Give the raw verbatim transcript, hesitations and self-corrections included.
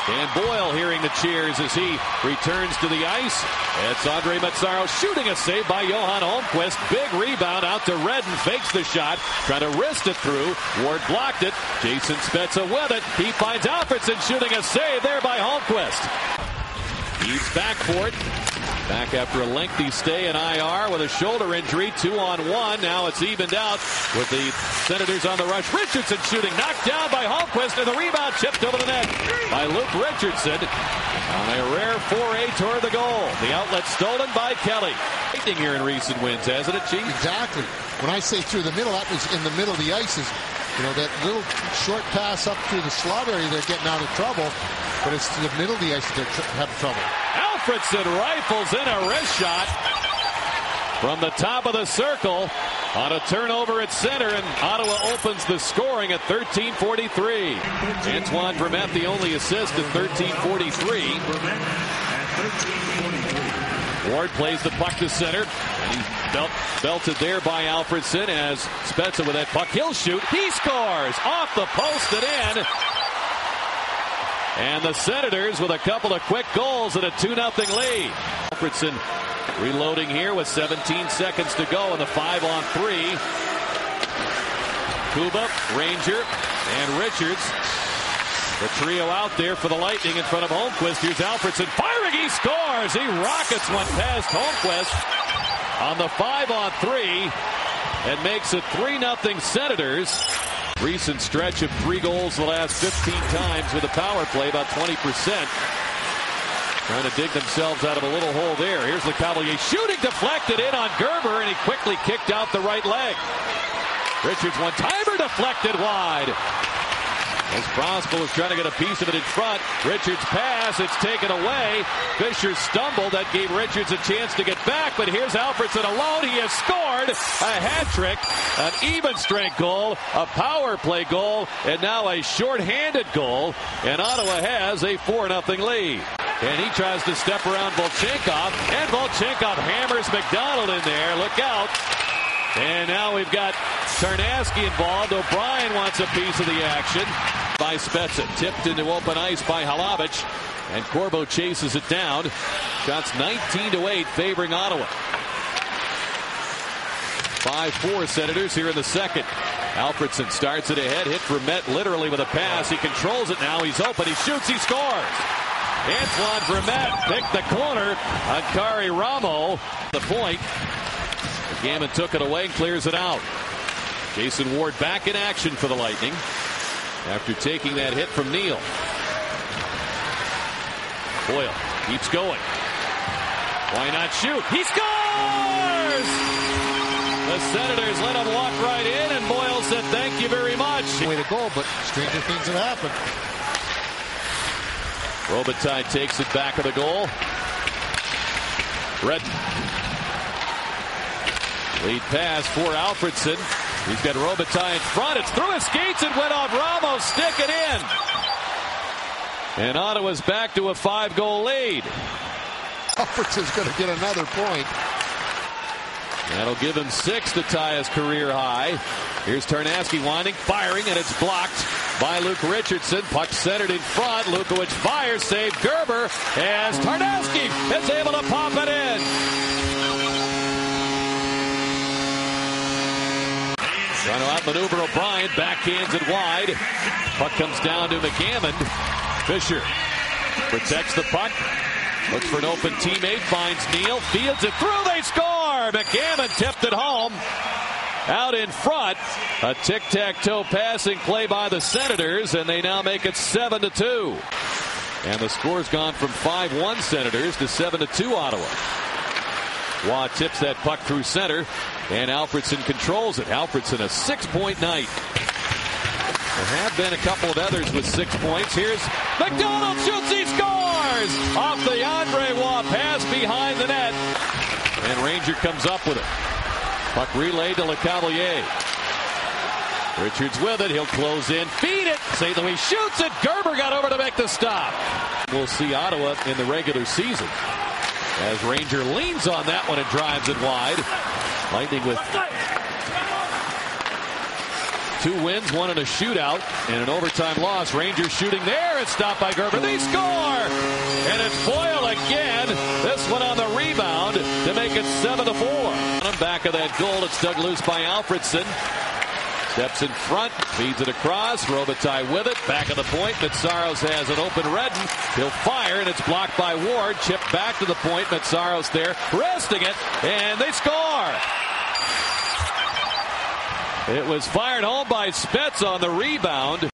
And Boyle hearing the cheers as he returns to the ice. It's Andre Mazzaro shooting a save by Johan Holmquist. Big rebound out to Redden. Fakes the shot. Trying to wrist it through. Ward blocked it. Jason Spezza with it. He finds Alfredsson shooting a save there by Holmquist. He's back for it. Back after a lengthy stay in I R with a shoulder injury. Two on one. Now it's evened out with the Senators on the rush. Richardson shooting. Knocked down by Holmquist. And the rebound chipped over the net by Luke Richardson on a rare foray toward the goal. The outlet stolen by Kelly. Here in recent wins, hasn't it, Chief? Exactly. When I say through the middle, that was in the middle of the ice. Is, you know, that little short pass up through the slot area, they're getting out of trouble. But it's to the middle of the ice that they're tr having trouble. Alfredsson rifles in a wrist shot from the top of the circle on a turnover at center, and Ottawa opens the scoring at thirteen forty-three. Antoine Vermette, the only assist at thirteen forty-three. Ward plays the puck to center, and he's belt, belted there by Alfredsson as Spezza with that puck. He'll shoot. He scores off the post and in. And the Senators with a couple of quick goals and a two nothing lead. Alfredsson reloading here with seventeen seconds to go in the five on three. Kuba, Ranger, and Richards. The trio out there for the Lightning in front of Holmquist. Here's Alfredsson firing. He scores. He rockets one past Holmquist on the five on three and makes it three nothing Senators. Recent stretch of three goals the last fifteen times with a power play, about twenty percent. Trying to dig themselves out of a little hole there. Here's LeCavalier shooting, deflected in on Gerber, and he quickly kicked out the right leg. Richards one-timer deflected wide. As Prospel is trying to get a piece of it in front. Richards pass, it's taken away. Fisher stumbled, that gave Richards a chance to get back, but here's Alfredsson alone. He has scored a hat trick, an even strength goal, a power play goal, and now a short-handed goal, and Ottawa has a four nothing lead. And he tries to step around Volchenkov, and Volchenkov hammers McDonald in there. Look out. And now we've got Tarnasky involved. O'Brien wants a piece of the action by Spezza. Tipped into open ice by Halavich. And Corbo chases it down. Shots nineteen to eight favoring Ottawa. five four Senators here in the second. Alfredsson starts it ahead. Hit Vermette literally with a pass. He controls it now. He's open. He shoots. He scores. Antoine Vermette picked the corner on Kari Ramo. The point. Gammon took it away and clears it out. Jason Ward back in action for the Lightning after taking that hit from Neal. Boyle keeps going. Why not shoot? He scores! The Senators let him walk right in, and Boyle said thank you very much. Way to go, but stranger things have happened. Robitaille takes it back of the goal. Redden. Lead pass for Alfredsson. He's got Robitaille in front. It's through his skates and went off Ramos. Stick it in. And Ottawa's back to a five-goal lead. Alfredsson's going to get another point. That'll give him six to tie his career high. Here's Tarnasky winding, firing, and it's blocked by Luke Richardson. Puck centered in front. Lukowicz fires, save Gerber, as Tarnasky is able to pop it in. Trying to outmaneuver O'Brien, backhands it wide. Puck comes down to McGammon. Fisher protects the puck. Looks for an open teammate, finds Neal, fields it through, they score! McGammon tipped it home. Out in front, a tic-tac-toe passing play by the Senators, and they now make it seven to two. And the score's gone from five one Senators to seven to two Ottawa. Waugh tips that puck through center, and Alfredsson controls it. Alfredsson a six-point night. There have been a couple of others with six points. Here's McDonald, shoots, he scores! Off the Andre Waugh pass behind the net. And Ranger comes up with it. Puck relayed to LeCavalier. Richards with it. He'll close in. Feed it. Saint Louis shoots it. Gerber got over to make the stop. We'll see Ottawa in the regular season as Ranger leans on that one and drives it wide. Lightning with Two wins, one in a shootout, and an overtime loss. Rangers shooting there. It's stopped by Gerber. They score! And it's Boyle again. This one on the rebound to make it seven to four. On back of that goal, it's dug loose by Alfredsson. Steps in front, feeds it across. Robitaille with it. Back of the point. Metsaros has an open Redden. He'll fire, and it's blocked by Ward. Chipped back to the point. Metsaros there, resting it, and they score. It was fired home by Spets on the rebound.